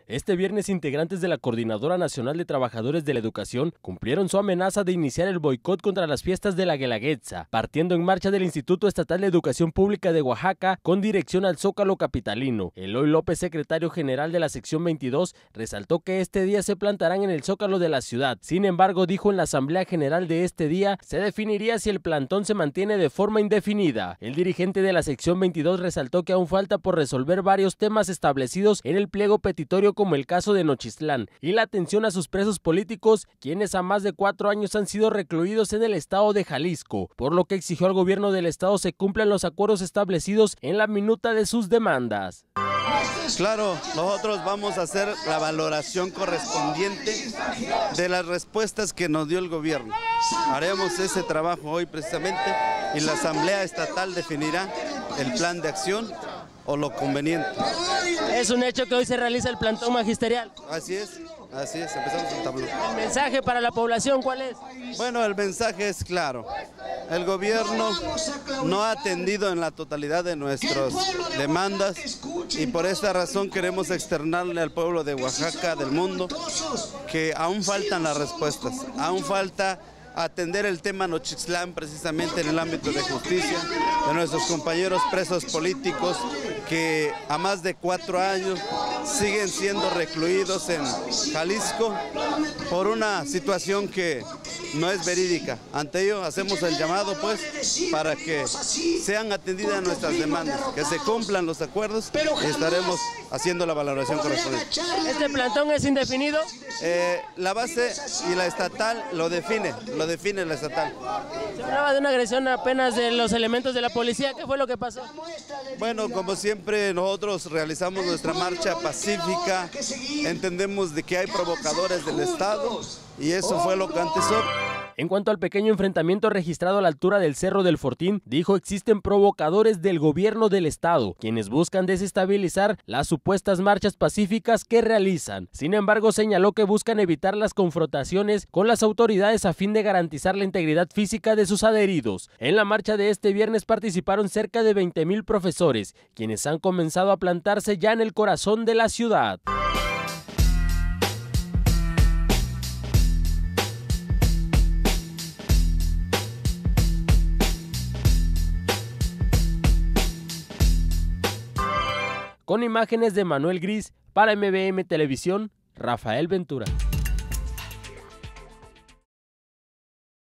Este viernes, integrantes de la Coordinadora Nacional de Trabajadores de la Educación cumplieron su amenaza de iniciar el boicot contra las fiestas de la Guelaguetza, partiendo en marcha del Instituto Estatal de Educación Pública de Oaxaca con dirección al Zócalo capitalino. Eloy López, secretario general de la sección 22, resaltó que este día se plantarán en el Zócalo de la ciudad. Sin embargo, dijo en la Asamblea General de este día, se definiría si el plantón se mantiene de forma indefinida. El dirigente de la sección 22 resaltó que aún falta por resolver varios temas establecidos en el pliego petitorio, como el caso de Nochistlán y la atención a sus presos políticos, quienes a más de 4 años han sido recluidos en el estado de Jalisco, por lo que exigió al gobierno del estado se cumplan los acuerdos establecidos en la minuta de sus demandas. Claro, nosotros vamos a hacer la valoración correspondiente de las respuestas que nos dio el gobierno. Haremos ese trabajo hoy precisamente y la Asamblea Estatal definirá el plan de acción o lo conveniente. Es un hecho que hoy se realiza el plantón magisterial. Así es, empezamos el tablón. ¿El mensaje para la población cuál es? Bueno, el mensaje es claro. El gobierno no ha atendido en la totalidad de nuestras demandas y por esta razón queremos externarle al pueblo de Oaxaca, del mundo, que aún faltan las respuestas, aún falta atender el tema Nochistlán precisamente en el ámbito de justicia, de nuestros compañeros presos políticos que a más de 4 años siguen siendo recluidos en Jalisco por una situación que no es verídica. Ante ello hacemos el llamado pues para que sean atendidas nuestras demandas, que se cumplan los acuerdos y estaremos haciendo la valoración correspondiente. ¿Este plantón es indefinido? La base y la estatal lo define la estatal. Se hablaba de una agresión apenas de los elementos de la policía. ¿Qué fue lo que pasó? Bueno, como siempre nosotros realizamos nuestra marcha pacífica, entendemos de que hay provocadores del Estado y eso fue lo que antecedió. En cuanto al pequeño enfrentamiento registrado a la altura del Cerro del Fortín, dijo existen provocadores del gobierno del estado, quienes buscan desestabilizar las supuestas marchas pacíficas que realizan. Sin embargo, señaló que buscan evitar las confrontaciones con las autoridades a fin de garantizar la integridad física de sus adheridos. En la marcha de este viernes participaron cerca de 20,000 profesores, quienes han comenzado a plantarse ya en el corazón de la ciudad. Con imágenes de Manuel Gris, para MBM Televisión, Rafael Ventura.